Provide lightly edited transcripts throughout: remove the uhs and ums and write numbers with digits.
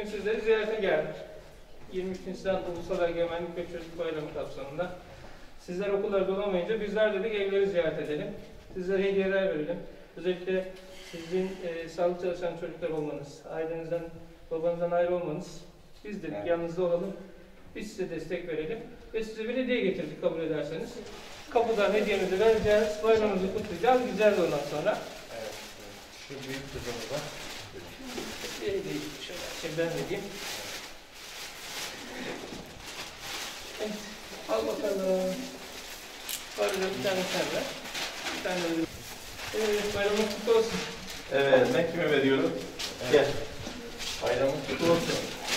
bugün sizleri ziyarete geldik. 23 Nisan Ulusal Egemenlik ve Çocuk Bayramı kapsamında. Sizler okullarda olamayınca bizler dedik evleri ziyaret edelim. Sizlere hediyeler verelim. Özellikle sizin sağlık çalışan çocuklar olmanız, ailenizden, babanızdan ayrı olmanız, biz dedik yanınızda olalım. Biz size destek verelim ve size bir hediye getirdik kabul ederseniz. Kapıdan hediyemizi vereceğiz, bayramımızı kutlayacağız, güzel de ondan sonra. Evet, şu büyük kızımıza. Şöyle ben vereyim. Evet, al bakalım. Barıca bir tane sen ver. Bir tane de. Evet, bayramın kutlu olsun. Evet, ben kime veriyorum? Evet. Gel. Bayramın kutlu olsun.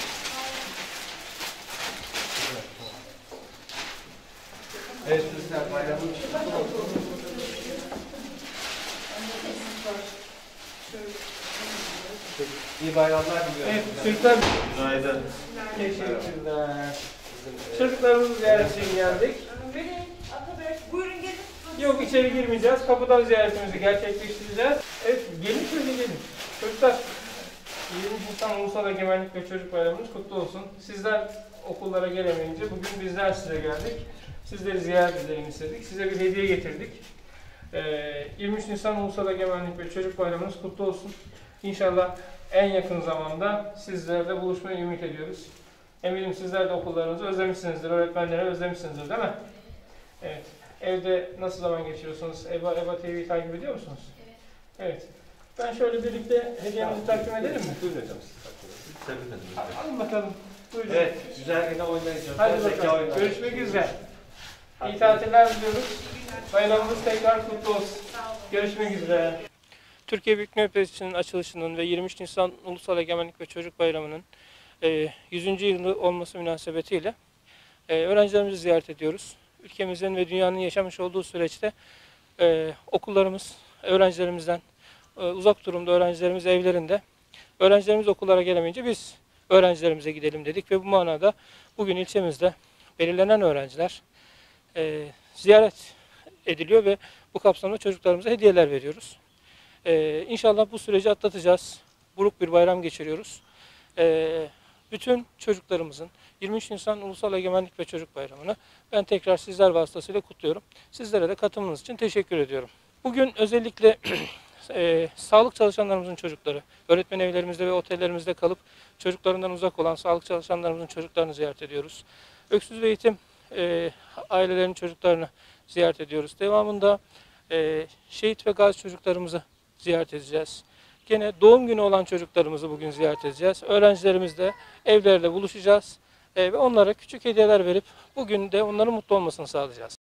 Evet, sizler bayramın kutlu olsun. İyi bayramlar diliyorum. Evet, çocuklar. Günaydın. Teşekkürler. Çocuklarımızı ziyaret için geldik. Buyurun gelin. Yok, içeri girmeyeceğiz. Kapıdan ziyaretimizi gerçekleştireceğiz. Evet, gelin şöyle gelin. Çocuklar, 20 Nisan Ulusal Egemenlik ve Çocuk Bayramımız kutlu olsun. Sizler okullara gelemeyince bugün bizler size geldik. Sizleri ziyaret edelim istedik. Size bir hediye getirdik. 23 Nisan Ulusal Egemenlik ve Çocuk Bayramımız kutlu olsun. İnşallah en yakın zamanda sizlerle buluşmayı ümit ediyoruz. Eminim sizler de okullarınızı özlemişsinizdir, öğretmenleri özlemişsinizdir değil mi? Evet. Evde nasıl zaman geçiriyorsunuz? EBA TV'yi takip ediyor musunuz? Evet. Ben şöyle birlikte hediyemizi takdim edelim mi? Buyurun hocam. Tebrik ederim. Alın bakalım. Buyurun. Evet, güzel yine oynayacağız. Hadi bakalım. Görüşmek üzere. İyi tatiller diliyoruz. Bayramımız tekrar kutlu olsun. Görüşmek üzere. Türkiye Büyük Millet Meclisi'nin açılışının ve 23 Nisan Ulusal Egemenlik ve Çocuk Bayramı'nın 100. yılı olması münasebetiyle öğrencilerimizi ziyaret ediyoruz. Ülkemizin ve dünyanın yaşamış olduğu süreçte okullarımız öğrencilerimizden uzak durumda, öğrencilerimiz evlerinde. Öğrencilerimiz okullara gelemeyince biz öğrencilerimize gidelim dedik ve bu manada bugün ilçemizde belirlenen öğrenciler ziyaret ediliyor ve bu kapsamda çocuklarımıza hediyeler veriyoruz. İnşallah bu süreci atlatacağız. Buruk bir bayram geçiriyoruz. Bütün çocuklarımızın 23 Nisan Ulusal Egemenlik ve Çocuk Bayramı'nı ben tekrar sizler vasıtasıyla kutluyorum. Sizlere de katılımınız için teşekkür ediyorum. Bugün özellikle sağlık çalışanlarımızın çocukları, öğretmen evlerimizde ve otellerimizde kalıp çocuklarından uzak olan sağlık çalışanlarımızın çocuklarını ziyaret ediyoruz. Öksüz ve yetim ailelerinin çocuklarını ziyaret ediyoruz. Devamında şehit ve gazi çocuklarımızı ziyaret edeceğiz. Gene doğum günü olan çocuklarımızı bugün ziyaret edeceğiz. Öğrencilerimizle evlerde buluşacağız ve onlara küçük hediyeler verip bugün de onların mutlu olmasını sağlayacağız.